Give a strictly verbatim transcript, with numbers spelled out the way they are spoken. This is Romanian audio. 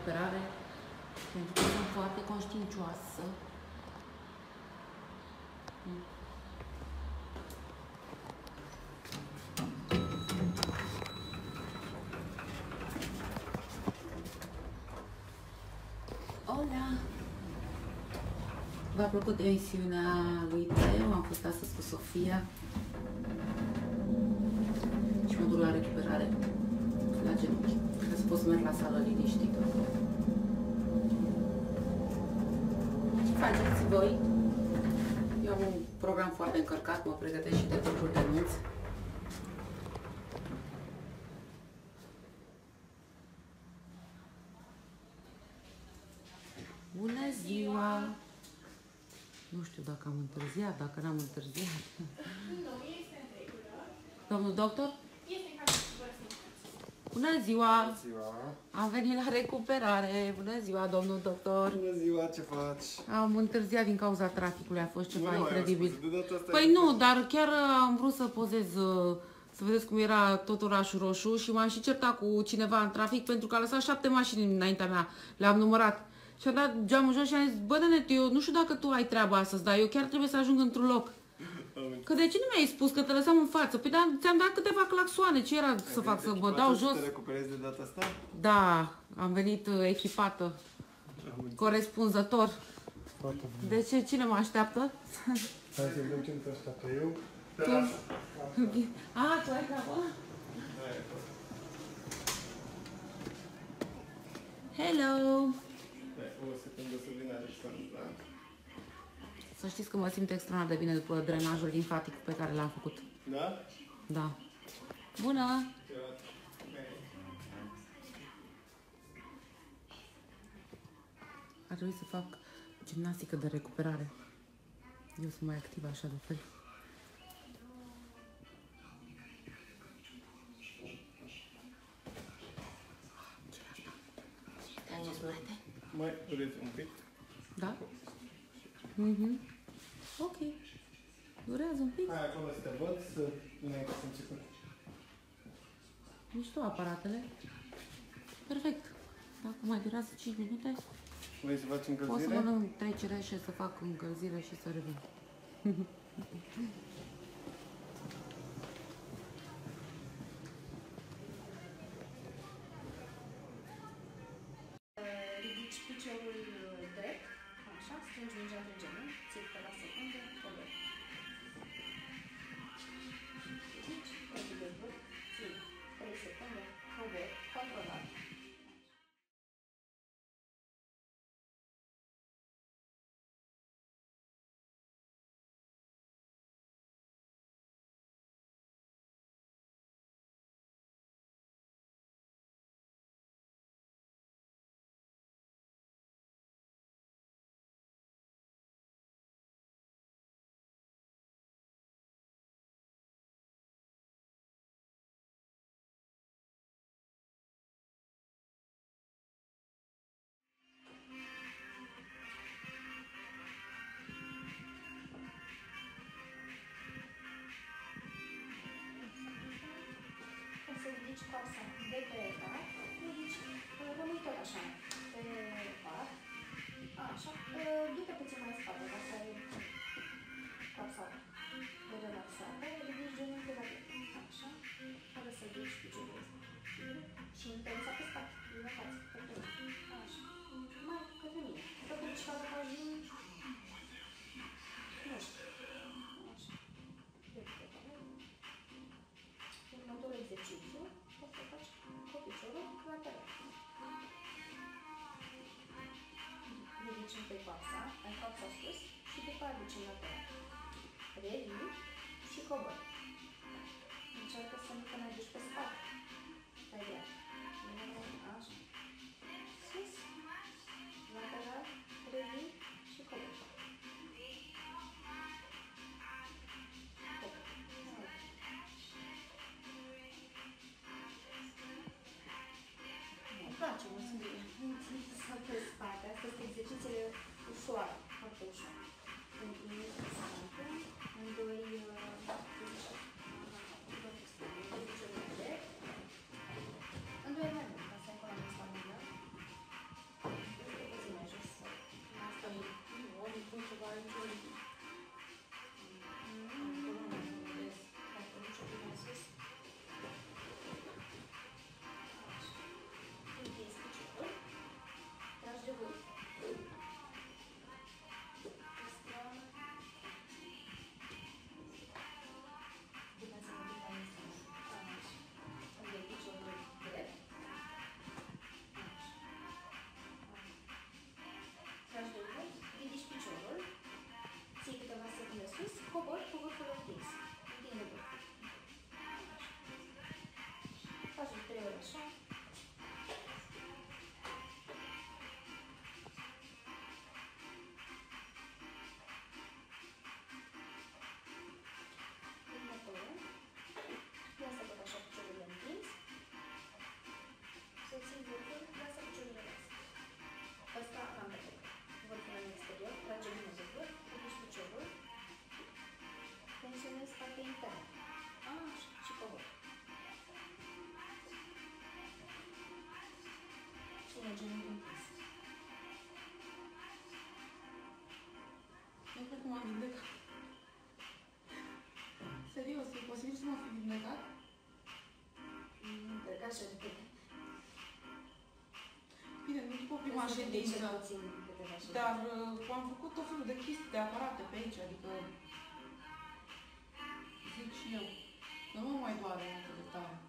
recuperare, pentru că sunt foarte conștiincioasă. Hola! V-a plăcut emisiunea lui Teo? Am fost astăzi cu Sofia și mă duc la recuperare la genunchi, ca să pot să merg la sală liniștită. Ce faceți voi? Eu am un program foarte încărcat, mă pregătesc și de timpul de nunți. Bună ziua! Nu știu dacă am întârziat, dacă n-am întârziat. Nu, este în regulă. Domnul doctor? Este în cazul să vă răspundeți. Bună ziua! Bună ziua! Am venit la recuperare. Bună ziua, domnul doctor! Bună ziua, ce faci? Am întârziat din cauza traficului, a fost ceva Nu, incredibil. spus, de data asta Păi ai nu, spus. dar chiar am vrut să pozez, să vedeți cum era tot orașul roșu și m-am și certat cu cineva în trafic pentru că a lăsat șapte mașini înaintea mea. Le-am numărat. Și a dat geamul jos și am zis, bă, Dănet, eu nu știu dacă tu ai treaba astăzi, dar eu chiar trebuie să ajung într-un loc. Că de ce nu mi-ai spus că te lăsam în față? Păi da, ți-am dat câteva claxoane, ce era să fac, să mă dau jos? Să te recuperezi de data asta? Da, am venit uh, echipată, corespunzător. Foarte bine. De ce? Cine mă așteaptă? Hai să vedem ce te așteaptă eu. Tu? A, tu ai treabă? Hello! O secundă să vină Alexandra. Să știți că mă simt extraordinar de bine după drenajul limfatic pe care l-am făcut. Da? Da. Bună! Ar trebui să fac gimnastică de recuperare. Eu sunt mai activă așa de fel. Mai dureți un pic. Da? Mhm. Ok. Durează un pic. Hai acolo să te văd, să înainte să începem. Mișto aparatele. Perfect. Dacă mai durează cinci minute, Vrei să faci pot să încălzire? mănânc trei cireșe, să fac încălzire și să revin. Ridici piciorul drept, așa, strângi mingea între genunchi, ții câteva secunde, cobori. Ridici, trei de vârf, ții trei secunde, cobori, controlat. Să ridici coasa de pe pat, ridici, rămâi tot așa, pe pat, așa, du-te puțin mai spate, ca să ai coasa de relaxată, ridici genunchiul la tine, așa, fără să ridici piciorul ăsta, și intensa pe spate, în față, pe tine, așa, mai către mine, să te ridici ca dacă ajungi, nu știu, așa, următorul exercițiu o să faci cu piciorul lateral. Ridici întâi coaxa, ai coaxa sus și după aia duci în lateral. Revii și cobori. Încearcă să nu te mai duci pe spate. Stai de așa. Sus, lateral, revii și cobori. Îmi place, mă sunt bine. Sau pe spate. Astea sunt exercițiile ușoare, foarte ușoare. Pentru mine, în doi tare. Așa, și pe voi. Și un genunchi întins. Nu cred că m-am vindecat. Serios, e posibil să mă fi vindecat? Nu cred că așa repede. Bine, nu după prima Trebuie să te ședință, cel puțin câteva ședințe. dar uh, am făcut tot felul de chestii, de aparate pe aici, adică zic și eu, nu mă mai doare atât de tare.